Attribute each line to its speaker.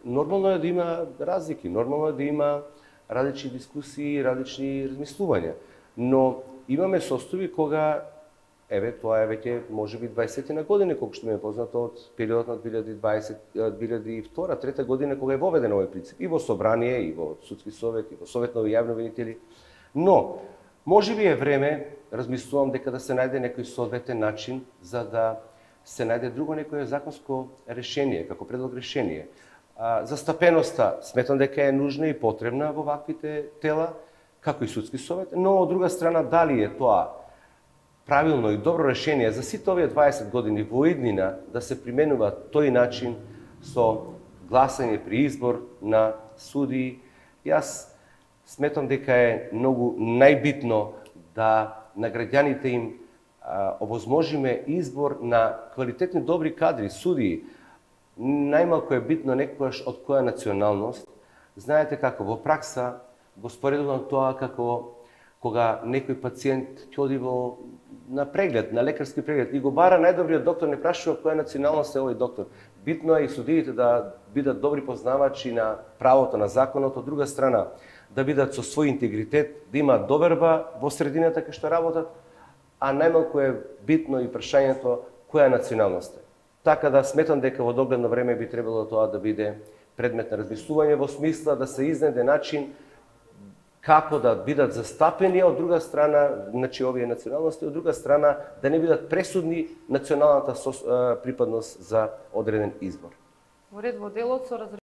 Speaker 1: нормално е да има разлики, нормално е да има различни дискусии, различни размислувања. Но имаме состојби кога, тоа е веќе можеби 20 година, колку што ми е познато од периодот на 2002-2003 година, кога е воведен овој принцип и во собрание, и во судски совет, и во совет на јавни обвинители. Но можеби е време, размислувам дека да се најде некој соодветен начин за да се најде друго некое законско решение, како предлог решение. Застапеноста сметам дека е нужна и потребна во ваквите тела, како и судски совет, но од друга страна дали е тоа правилно и добро решение за сите овие 20 години во иднина да се применува тој начин со гласање при избор на судии. Јас сметам дека е многу најбитно да на граѓаните им овозможиме избор на квалитетни добри кадри, судии. Најмалку е битно некогаш од која националност. Знаете како во пракса го споредувам тоа како кога некој пациент ќе оди на преглед, на лекарски преглед и го бара најдобриот доктор, не прашува која националност е овој доктор. Битно е и судиите да бидат добри познавачи на правото, на законот, од друга страна да бидат со свој интегритет, да имаат доверба во средината кај што работат, а најмалку е битно и прашањето која националност е. Така да сметам дека во догледно време би требало тоа да биде предмет на размислување во смисла да се изнајде начин како да бидат застапени, од друга страна, значи овие националности, од друга страна да не бидат пресудни националната припадност за одреден избор.
Speaker 2: Во ред во делот со